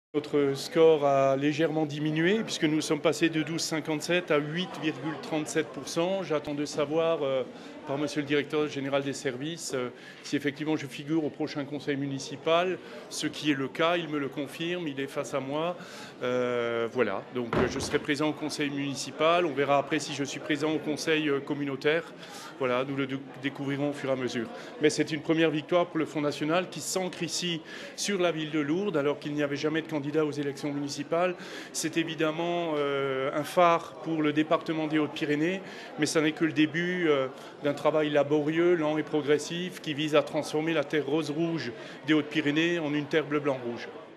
Notre score a légèrement diminué puisque nous sommes passés de 12,57 à 8,37%. J'attends de savoir par Monsieur le directeur général des services si effectivement je figure au prochain conseil municipal, ce qui est le cas, il me le confirme, il est face à moi. Voilà, donc je serai présent au conseil municipal, on verra après si je suis présent au conseil communautaire. Voilà, nous le découvrirons au fur et à mesure. Mais c'est une première victoire pour le Front National qui s'ancre ici sur la ville de Lourdes alors qu'il n'y avait jamais de candidat aux élections municipales. C'est évidemment un phare pour le département des Hautes-Pyrénées, mais ça n'est que le début d'un travail laborieux, lent et progressif qui vise à transformer la terre rose-rouge des Hautes-Pyrénées en une terre bleu-blanc-rouge.